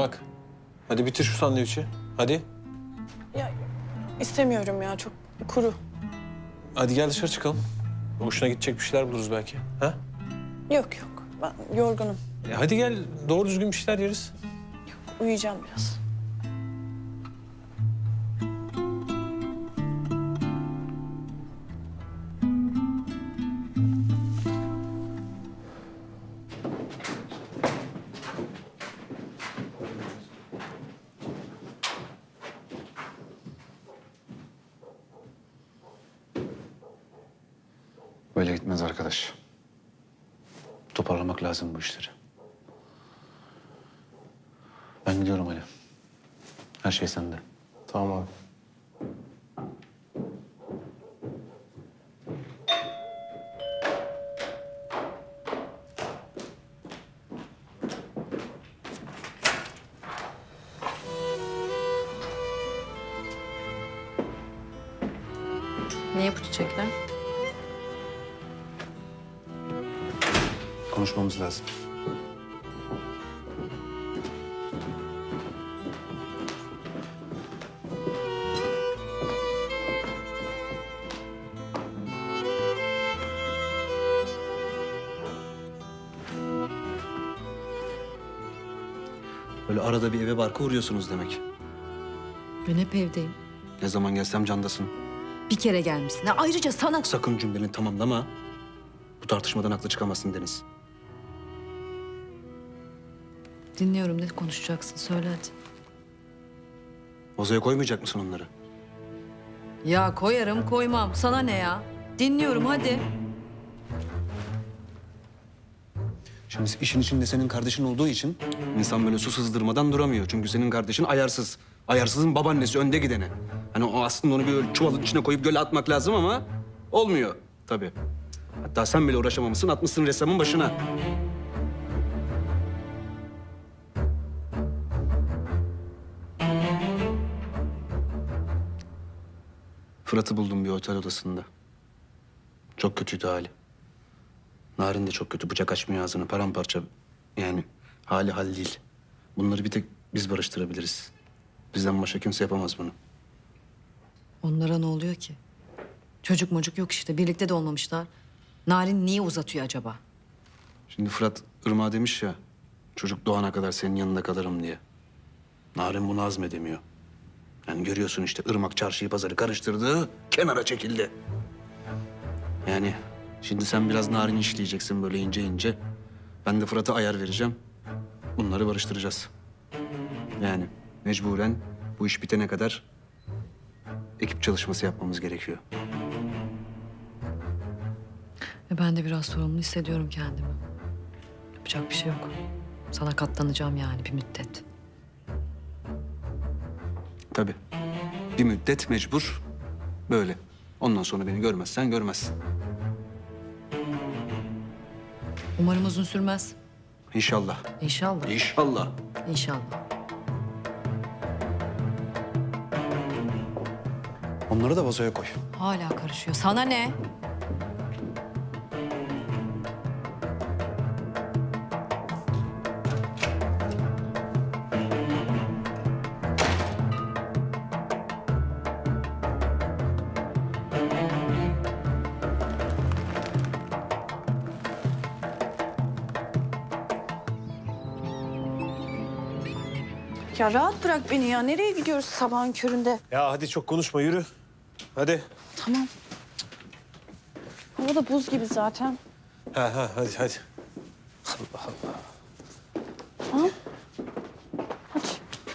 bak. Hadi bitir şu sandviçi. Hadi. Ya istemiyorum ya, çok kuru. Hadi gel dışarı çıkalım. Hoşuna gidecek bir şeyler buluruz belki. Ha? Yok yok, ben yorgunum. Hadi gel doğru düzgün bir şeyler yeriz. Uyuyacağım biraz. Böyle gitmez arkadaş. Toparlamak lazım bu işleri. Ben gidiyorum Ali. Her şey sende. Tamam abi. Niye bu çiçekler? Konuşmamız lazım. Böyle arada bir eve barka uğruyorsunuz demek. Ben hep evdeyim. Ne zaman gelsem candasın. Bir kere gelmişsin. Ha, ayrıca sana... Sakın cümleni tamamlama. Bu tartışmadan haklı çıkamazsın Deniz. Dinliyorum, ne konuşacaksın? Söyle hadi. Vazoya koymayacak mısın onları? Ya koyarım, koymam. Sana ne ya? Dinliyorum, hadi. Şimdi işin içinde senin kardeşin olduğu için insan böyle su sızdırmadan duramıyor. Çünkü senin kardeşin ayarsız. Ayarsızın babaannesi önde gidene. Hani o aslında onu bir çuvalın içine koyup göle atmak lazım ama olmuyor tabii. Hatta sen bile uğraşamamışsın, atmışsın ressamın başına. Fırat'ı buldum bir otel odasında. Çok kötüydü hali. Narin de çok kötü. Bıçak açmıyor ağzını. Paramparça. Yani hali hal değil. Bunları bir tek biz barıştırabiliriz. Bizden başka kimse yapamaz bunu. Onlara ne oluyor ki? Çocuk mocuk yok işte. Birlikte de olmamışlar. Narin niye uzatıyor acaba? Şimdi Fırat Irmak'a demiş ya... çocuk doğana kadar senin yanında kalırım diye. Narin bunu hazmedemiyor. Yani görüyorsun işte Irmak çarşıyı pazarı karıştırdı, kenara çekildi. Yani şimdi sen biraz Narin'i işleyeceksin böyle ince ince. Ben de Fırat'a ayar vereceğim. Bunları barıştıracağız. Yani mecburen bu iş bitene kadar ekip çalışması yapmamız gerekiyor. Ve ben de biraz sorumlu hissediyorum kendimi. Yapacak bir şey yok. Sana katlanacağım yani bir müddet. Tabii. Bir müddet mecbur böyle. Ondan sonra beni görmezsen görmezsin. Umarım uzun sürmez. İnşallah. İnşallah. İnşallah. İnşallah. Onları da vazoya koy. Hala karışıyor. Sana ne? Ya rahat bırak beni ya. Nereye gidiyoruz sabahın köründe? Ya hadi çok konuşma yürü. Hadi. Tamam. Hava da buz gibi zaten. Ha hadi. Allah Allah. Ha? Hadi.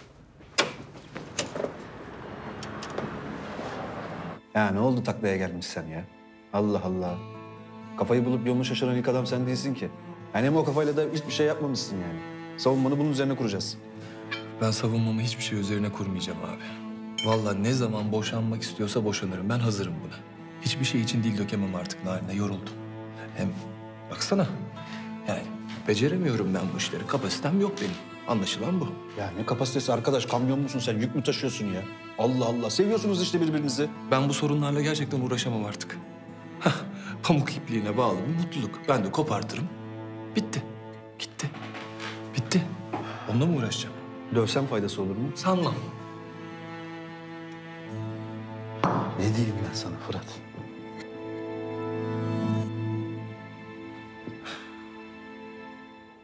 Ya ne oldu taklaya gelmişsen ya? Allah Allah. Kafayı bulup yolunu şaşıran ilk adam sen değilsin ki. Yani hem o kafayla da hiçbir şey yapmamışsın yani. Savunmanı bunun üzerine kuracağız. Ben savunmamı hiçbir şey üzerine kurmayacağım abi. Vallahi ne zaman boşanmak istiyorsa boşanırım. Ben hazırım buna. Hiçbir şey için dil dökemem artık Narin'e. Yoruldum. Hem baksana. Yani beceremiyorum ben bu işleri. Kapasitem yok benim. Anlaşılan bu. Ya ne kapasitesi arkadaş? Kamyon musun sen? Yük mü taşıyorsun ya? Allah Allah. Seviyorsunuz işte birbirinizi. Ben bu sorunlarla gerçekten uğraşamam artık. Hah, pamuk ipliğine bağlı bir mutluluk. Ben de kopartırım. Bitti. Gitti. Bitti. Onunla mı uğraşacağım? Dövsem faydası olur mu? Sanmam. Ne diyeyim ben sana Fırat?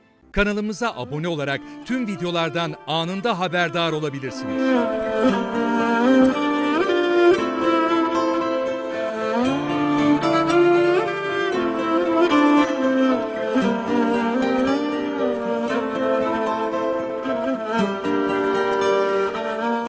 Kanalımıza abone olarak tüm videolardan anında haberdar olabilirsiniz.